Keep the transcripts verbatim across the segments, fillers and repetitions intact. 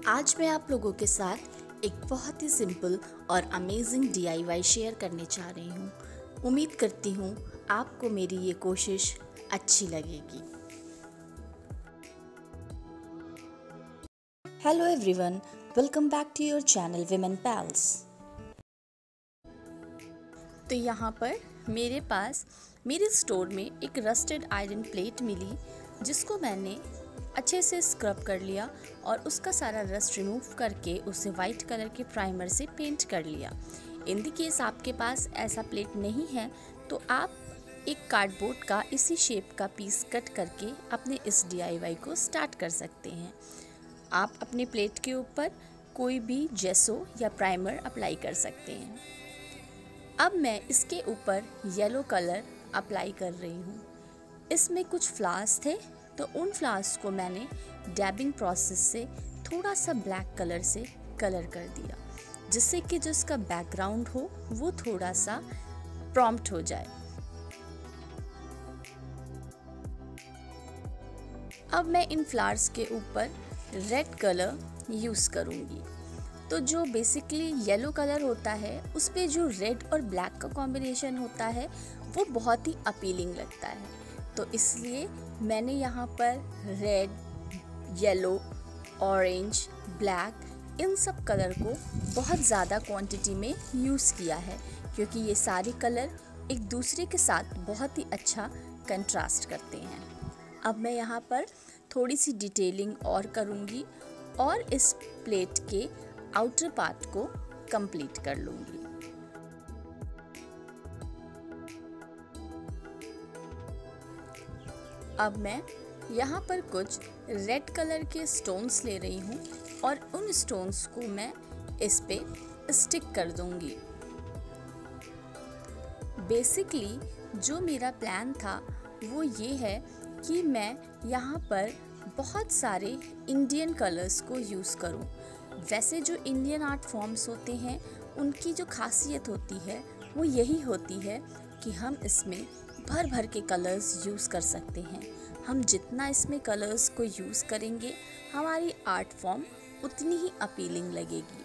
आज मैं आप लोगों के साथ एक बहुत ही सिंपल और amazing D I Y share करने जा रही हूँ। उम्मीद करती हूँ आपको मेरी ये कोशिश अच्छी लगेगी। Hello everyone, welcome back to your channel women pals. तो यहाँ पर मेरे पास मेरे स्टोर में एक रस्टेड आयरन प्लेट मिली, जिसको मैंने अच्छे से स्क्रब कर लिया और उसका सारा रस्ट रिमूव करके उसे वाइट कलर के प्राइमर से पेंट कर लिया। इन द केस आपके पास ऐसा प्लेट नहीं है तो आप एक कार्डबोर्ड का इसी शेप का पीस कट करके अपने इस डी आई वाई को स्टार्ट कर सकते हैं। आप अपने प्लेट के ऊपर कोई भी जेसो या प्राइमर अप्लाई कर सकते हैं। अब मैं इसके ऊपर येलो कलर अप्लाई कर रही हूँ। इसमें कुछ फ्लावर्स थे तो उन फ्लावर्स को मैंने डैबिंग प्रोसेस से थोड़ा सा ब्लैक कलर से कलर कर दिया, जिससे कि जो इसका बैकग्राउंड हो वो थोड़ा सा प्रॉम्प्ट हो जाए। अब मैं इन फ्लावर्स के ऊपर रेड कलर यूज़ करूँगी। तो जो बेसिकली येलो कलर होता है उस पे जो रेड और ब्लैक का कॉम्बिनेशन होता है वो बहुत ही अपीलिंग लगता है, तो इसलिए मैंने यहाँ पर रेड, येलो, ऑरेंज, ब्लैक इन सब कलर को बहुत ज़्यादा क्वांटिटी में यूज़ किया है, क्योंकि ये सारे कलर एक दूसरे के साथ बहुत ही अच्छा कंट्रास्ट करते हैं। अब मैं यहाँ पर थोड़ी सी डिटेलिंग और करूँगी और इस प्लेट के आउटर पार्ट को कंप्लीट कर लूँगी। अब मैं यहाँ पर कुछ रेड कलर के स्टोन्स ले रही हूँ और उन स्टोन्स को मैं इस पे स्टिक कर दूँगी। बेसिकली जो मेरा प्लान था वो ये है कि मैं यहाँ पर बहुत सारे इंडियन कलर्स को यूज़ करूँ। वैसे जो इंडियन आर्ट फॉर्म्स होते हैं उनकी जो खासियत होती है वो यही होती है कि हम इसमें भर भर के कलर्स यूज़ कर सकते हैं। हम जितना इसमें कलर्स को यूज़ करेंगे हमारी आर्ट फॉर्म उतनी ही अपीलिंग लगेगी।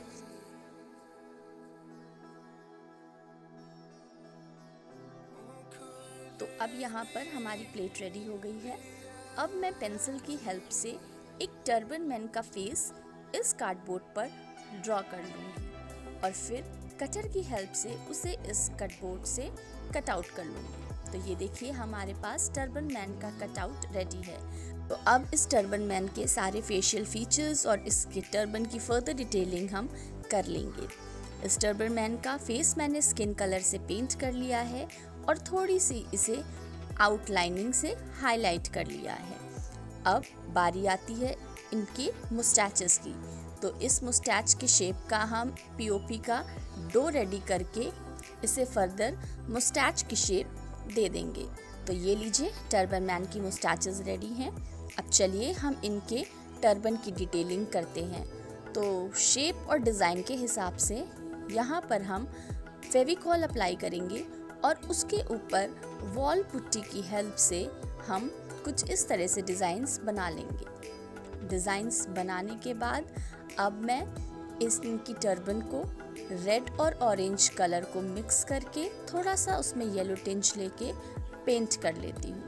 तो अब यहाँ पर हमारी प्लेट रेडी हो गई है। अब मैं पेंसिल की हेल्प से एक टर्बन मैन का फेस इस कार्डबोर्ड पर ड्रॉ कर लूँगी और फिर कटर की हेल्प से उसे इस कटबोर्ड से कट आउट कर लूँगी। तो ये देखिए हमारे पास टर्बन मैन का कटआउट रेडी है। तो अब इस टर्बन मैन के सारे फेशियल फीचर्स और इसके टर्बन की फर्दर डिटेलिंग हम कर लेंगे। इस टर्बन मैन का फेस मैंने स्किन कलर से पेंट कर लिया है और थोड़ी सी इसे आउटलाइनिंग से हाईलाइट कर लिया है। अब बारी आती है इनकी मुस्टैचेस की। तो इस मुस्टैच के शेप का हम पी ओ पी का डो रेडी करके इसे फर्दर मुस्टैच की शेप दे देंगे। तो ये लीजिए टर्बन मैन की मुस्टैचेस रेडी हैं। अब चलिए हम इनके टर्बन की डिटेलिंग करते हैं। तो शेप और डिज़ाइन के हिसाब से यहाँ पर हम फेविकॉल अप्लाई करेंगे और उसके ऊपर वॉल पुट्टी की हेल्प से हम कुछ इस तरह से डिज़ाइंस बना लेंगे। डिज़ाइंस बनाने के बाद अब मैं इस इनकी टर्बन को रेड और ऑरेंज कलर को मिक्स करके थोड़ा सा उसमें येलो टिंच लेके पेंट कर लेती हूँ।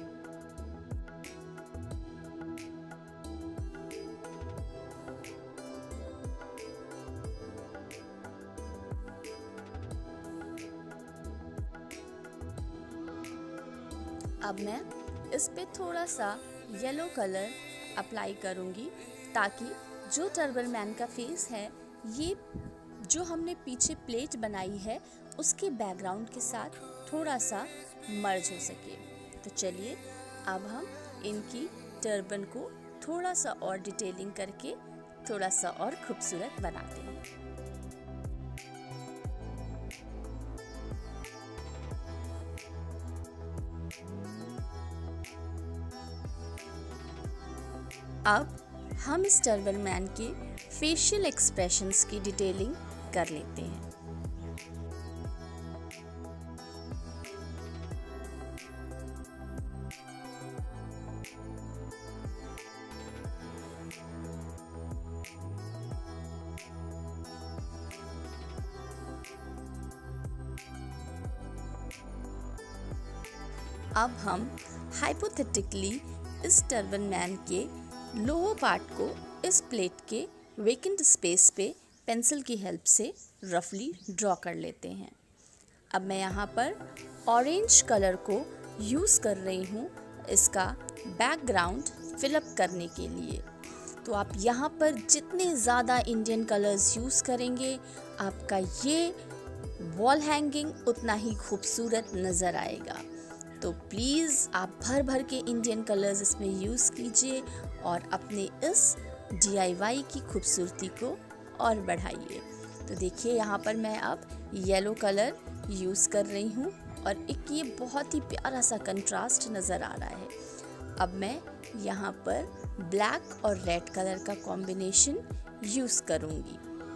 अब मैं इस पे थोड़ा सा येलो कलर अप्लाई करूँगी ताकि जो टर्बन मैन का फेस है ये जो हमने पीछे प्लेट बनाई है उसके बैकग्राउंड के साथ थोड़ा सा मर्ज हो सके। तो चलिए अब हम इनकी टर्बन को थोड़ा सा और डिटेलिंग करके थोड़ा सा और खूबसूरत बनाते हैं। अब हम इस टर्बन मैन के फेशियल एक्सप्रेशंस की डिटेलिंग कर लेते हैं। अब हम हाइपोथेटिकली इस टर्बन मैन के लोअर पार्ट को इस प्लेट के वेकेंट स्पेस पे पेंसिल की हेल्प से रफली ड्रॉ कर लेते हैं। अब मैं यहाँ पर ऑरेंज कलर को यूज़ कर रही हूँ इसका बैकग्राउंड फिलअप करने के लिए। तो आप यहाँ पर जितने ज़्यादा इंडियन कलर्स यूज़ करेंगे आपका ये वॉल हैंगिंग उतना ही खूबसूरत नज़र आएगा। तो प्लीज़ आप भर भर के इंडियन कलर्स इसमें यूज़ कीजिए और अपने इस डी आई वाई की खूबसूरती को और बढ़ाइए। तो देखिए यहाँ पर मैं अब येलो कलर यूज़ कर रही हूँ और एक ये बहुत ही प्यारा सा कंट्रास्ट नज़र आ रहा है। अब मैं यहाँ पर ब्लैक और रेड कलर का कॉम्बिनेशन यूज़ करूँगी।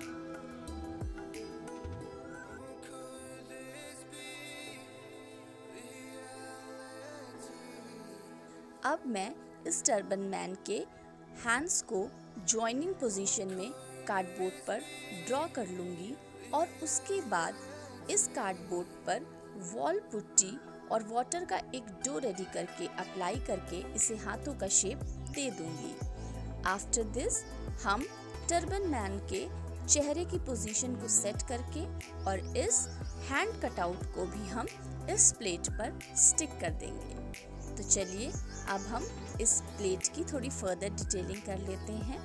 अब मैं इस टर्बन मैन के हैंड्स को जॉइनिंग पोजीशन में कार्डबोर्ड पर ड्रॉ कर लूँगी और उसके बाद इस कार्डबोर्ड पर वॉल पुट्टी और वाटर का एक डो रेडी करके अप्लाई करके इसे हाथों का शेप दे दूँगी। आफ्टर दिस हम टर्बन मैन के चेहरे की पोजीशन को सेट करके और इस हैंड कटआउट को भी हम इस प्लेट पर स्टिक कर देंगे। तो चलिए अब हम इस प्लेट की थोड़ी फर्दर डिटेलिंग कर लेते हैं।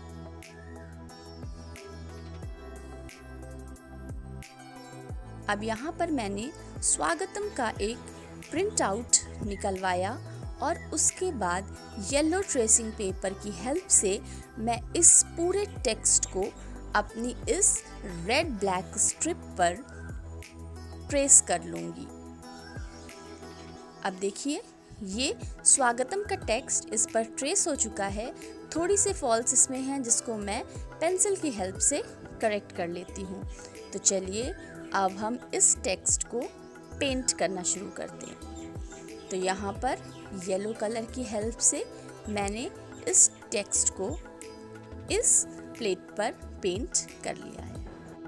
अब यहाँ पर मैंने स्वागतम का एक प्रिंट आउट निकलवाया और उसके बाद येलो ट्रेसिंग पेपर की हेल्प से मैं इस पूरे टेक्स्ट को अपनी इस रेड ब्लैक स्ट्रिप पर ट्रेस कर लूँगी। अब देखिए ये स्वागतम का टेक्स्ट इस पर ट्रेस हो चुका है। थोड़ी सी फॉल्स इसमें हैं जिसको मैं पेंसिल की हेल्प से करेक्ट कर लेती हूँ। तो चलिए अब हम इस टेक्स्ट को पेंट करना शुरू करते हैं। तो यहाँ पर येलो कलर की हेल्प से मैंने इस टेक्स्ट को इस प्लेट पर पेंट कर लिया है।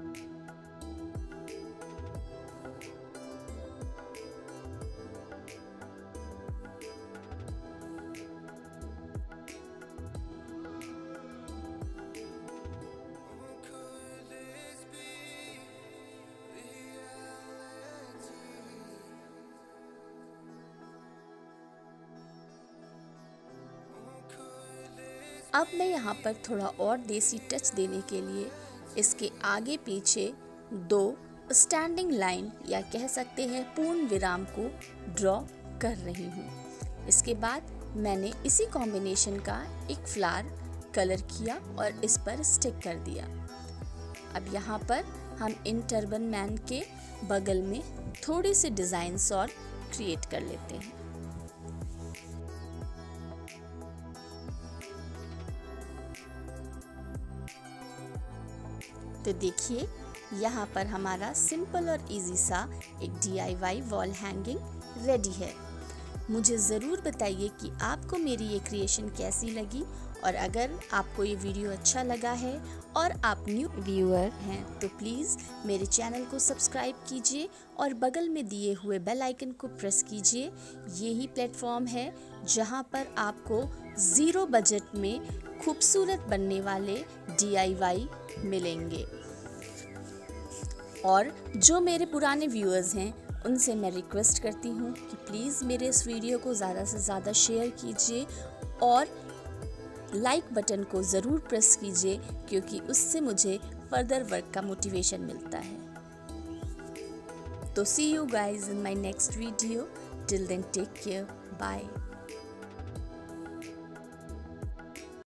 अब मैं यहाँ पर थोड़ा और देसी टच देने के लिए इसके आगे पीछे दो स्टैंडिंग लाइन या कह सकते हैं पूर्ण विराम को ड्रॉ कर रही हूँ। इसके बाद मैंने इसी कॉम्बिनेशन का एक फ्लावर कलर किया और इस पर स्टिक कर दिया। अब यहाँ पर हम इन टर्बन मैन के बगल में थोड़ी सी डिज़ाइंस और क्रिएट कर लेते हैं। तो देखिए यहाँ पर हमारा सिंपल और इजी सा एक D I Y wall hanging ready है। मुझे ज़रूर बताइए कि आपको मेरी ये क्रिएशन कैसी लगी और अगर आपको ये वीडियो अच्छा लगा है और आप न्यू व्यूअर हैं तो प्लीज़ मेरे चैनल को सब्सक्राइब कीजिए और बगल में दिए हुए बेल आइकन को प्रेस कीजिए। यही प्लेटफॉर्म है जहां पर आपको ज़ीरो बजट में खूबसूरत बनने वाले डी आई वाई मिलेंगे। और जो मेरे पुराने व्यूअर्स हैं उनसे मैं रिक्वेस्ट करती हूँ कि प्लीज़ मेरे इस वीडियो को ज़्यादा से ज़्यादा शेयर कीजिए और लाइक बटन को ज़रूर प्रेस कीजिए क्योंकि उससे मुझे फर्दर वर्क का मोटिवेशन मिलता है। तो see you guys in my next video. Till then take care, bye.